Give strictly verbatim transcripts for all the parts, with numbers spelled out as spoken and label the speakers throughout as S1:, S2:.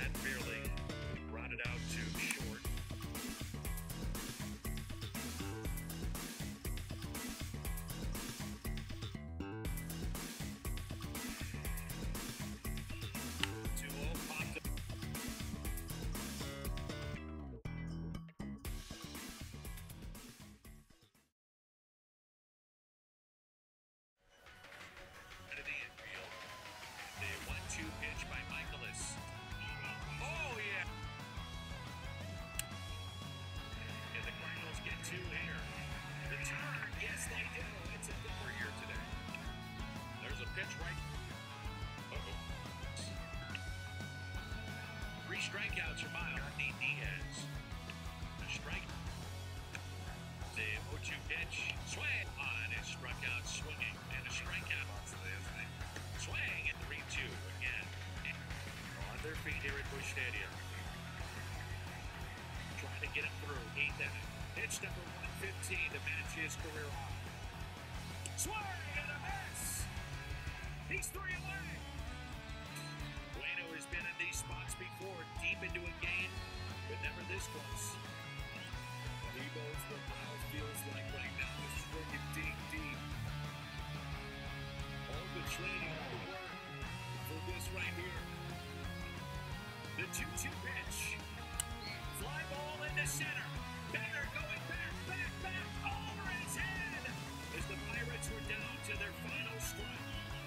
S1: that fairly. Brought it out to short. two oh popped up. Into the infield. The one two pitch by Mikolas. Oh, yeah. And the Cardinals get two here. The turn, yes, they do. It's a double here today. There's a pitch right. Uh-oh. Three strikeouts are by Andy Diaz. A strike. The oh two pitch. Swing on is struck out swinging. And a strikeout. Swing at three two again. On their feet here at Busch Stadium. Trying to get it through. Eighth inning. Pitch number one fifteen to match his career high. Swing and a miss. He's three away. Bueno has been in these spots before, deep into a game, but never this close. He knows what Miles feels like right now. He's swinging deep, deep. All the training, all the work for this right here. The two two pitch. Fly ball into center. Batter going back, back, back, over his head as the Pirates were down to their final strike.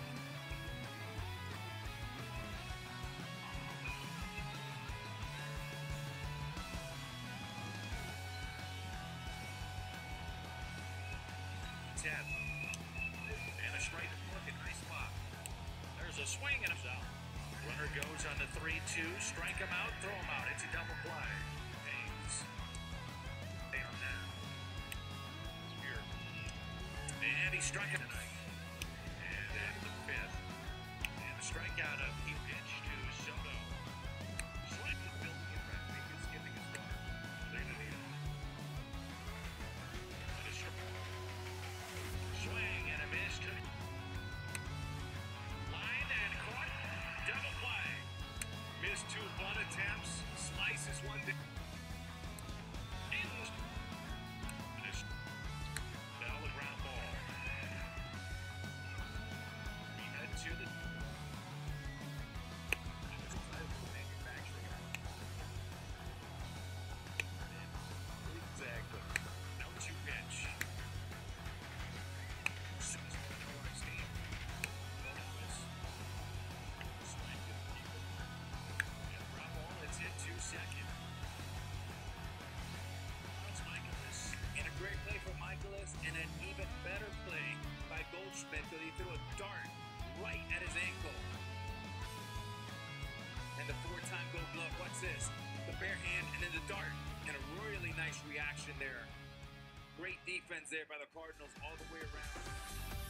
S1: ten. And a strike looking nice spot. There's a swing and a out. Runner goes on the three two. Strike him out, throw him out. It's a double play. Hayes. They on that. Here. And he struck it tonight. And at the fifth. And a strikeout of he pitch to Soto. Slightly building it back. He's giving his start. Late in the end. And a swing and a miss to line and caught. Double play. Missed two bunt attempts. Slices one. To and a fell the ground ball. We head to the manufacturing. Exactly. No two pitch. Second. It's Mikolas. And a great play for Mikolas, and an even better play by Goldschmidt because he threw a dart right at his ankle. And the four-time Gold Glove, what's this? The bare hand and then the dart. And a really nice reaction there. Great defense there by the Cardinals all the way around.